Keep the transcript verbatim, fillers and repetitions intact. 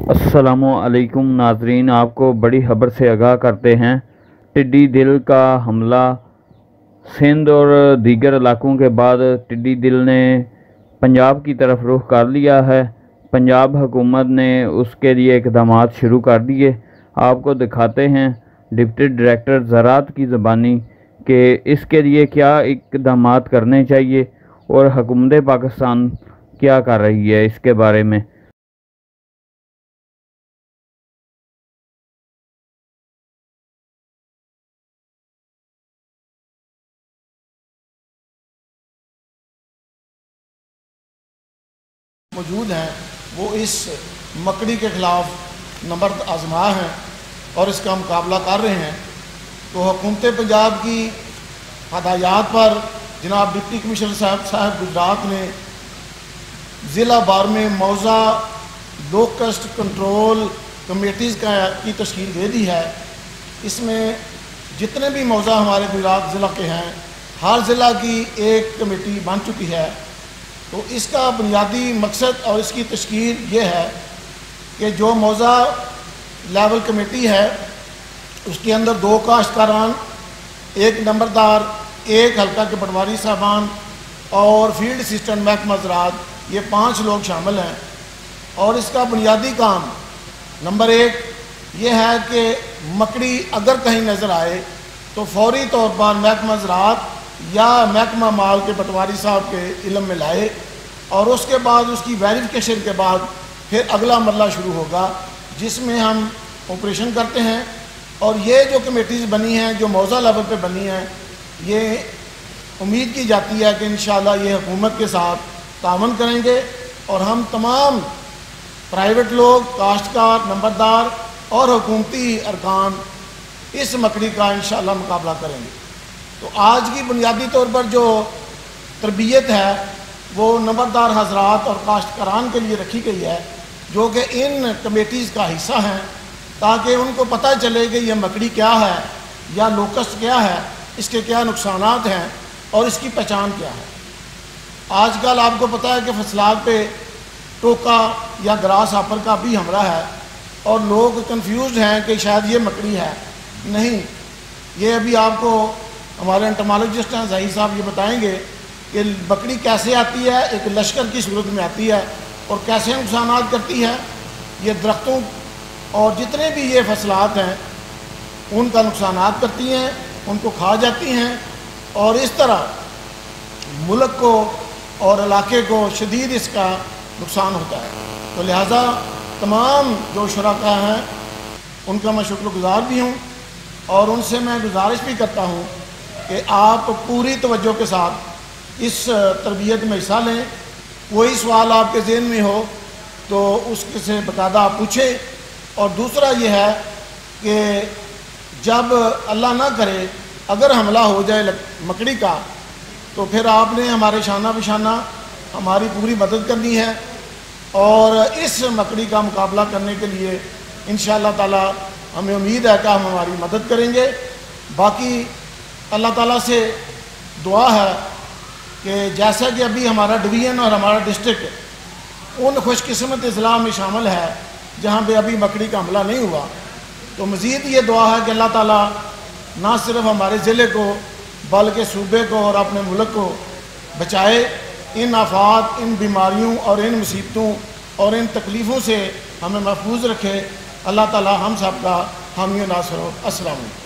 अस्सलामुअलैकुम नाजरीन, आपको बड़ी खबर से आगाह करते हैं। टिड्डी दिल का हमला सिंध और दीगर इलाकों के बाद टिड्डी दिल ने पंजाब की तरफ रुख कर लिया है। पंजाब हुकूमत ने उसके लिए इक़दाम शुरू कर दिए। आपको दिखाते हैं डिप्टी डायरेक्टर ज़राअत की ज़बानी कि इसके लिए क्या इक़दाम करने चाहिए और हुकूमत पाकिस्तान क्या कर रही है इसके बारे में। मौजूद हैं वो इस मकड़ी के ख़िलाफ़ नंबर आजमा हैं और इसका मुकाबला कर रहे हैं। तो हुकूमत पंजाब की हदायत पर जनाब डिप्टी कमिश्नर साहब साहब गुजरात ने ज़िला बार में मौज़ा लोकस्ट कंट्रोल कमेटीज़ का की तश्कील दे दी है। इसमें जितने भी मौज़ा हमारे गुजरात ज़िला के हैं, हर ज़िला की एक कमेटी बन चुकी है। तो इसका बुनियादी मकसद और इसकी तश्कील ये है कि जो मौज़ा लेवल कमेटी है उसके अंदर दो काश्तकारान, एक नंबरदार, एक हल्का के पटवारी साहबान और फील्ड असिस्टेंट महकमा ज़राअत, ये पाँच लोग शामिल हैं। और इसका बुनियादी काम नंबर एक ये है कि मकड़ी अगर कहीं नज़र आए तो फौरी तौर पर महकमा ज़राअत या महकमा माल के पटवारी साहब के इल्म में लाए और उसके बाद उसकी वेरिफिकेशन के बाद फिर अगला मरला शुरू होगा जिसमें हम ऑपरेशन करते हैं। और ये जो कमेटीज़ बनी हैं, जो मौज़ा लेवल पे बनी हैं, ये उम्मीद की जाती है कि इंशाअल्लाह ये हुकूमत के साथ तावन करेंगे और हम तमाम प्राइवेट लोग, काश्तकार, नंबरदार और हुकूमती अरकान इस मकड़ी का इंशाअल्लाह मुकाबला करेंगे। तो आज की बुनियादी तौर पर जो तरबियत है वो नंबरदार हजरात और काश्तकारान के लिए रखी गई है जो कि इन कमेटीज़ का हिस्सा हैं, ताकि उनको पता चले कि यह मकड़ी क्या है या लोकस्ट क्या है, इसके क्या नुकसानात हैं और इसकी पहचान क्या है। आजकल आपको पता है कि फसलात पे टोका या ग्रास हापर का भी हमला है और लोग कंफ्यूज हैं कि शायद ये मकड़ी है। नहीं, ये अभी आपको हमारे एंटोमोलॉजिस्ट हैं ज़हीर साहब ये बताएंगे कि मकड़ी कैसे आती है, एक लश्कर की सूरत में आती है और कैसे नुकसान करती है। ये दरख्तों और जितने भी ये फसलात हैं उनका नुकसान करती हैं, उनको खा जाती हैं और इस तरह मुल्क को और इलाके को शदीद इसका नुकसान होता है। तो लिहाजा तमाम जो शुरका हैं उनका मैं शुक्रगुज़ार भी हूँ और उनसे मैं गुजारिश भी करता हूँ कि आप पूरी तवज्जो के साथ इस तरबियत में हिस्सा लें। कोई सवाल आपके ज़हन में हो तो उससे बाकायदा आप पूछें। और दूसरा ये है कि जब अल्लाह ना करे अगर हमला हो जाए मकड़ी का तो फिर आपने हमारे शाना बिशाना हमारी पूरी मदद करनी है और इस मकड़ी का मुकाबला करने के लिए इंशाअल्लाह ताला हमें उम्मीद है कि हम हमारी मदद करेंगे। बाकी अल्लाह ताला से दुआ है कि जैसा कि अभी हमारा डिवीज़न और हमारा डिस्ट्रिक्ट उन खुशकिस्मत अजला में शामिल है जहाँ पे अभी मकड़ी का हमला नहीं हुआ, तो मज़ीद ये दुआ है कि अल्लाह ताला ना सिर्फ हमारे ज़िले को बल्कि सूबे को और अपने मुल्क को बचाए, इन आफात, इन बीमारियों और इन मुसीबतों और इन तकलीफ़ों से हमें महफूज रखे। अल्लाह ताला हम सब का हामी नासर हो। अस्सलाम वालेकुम।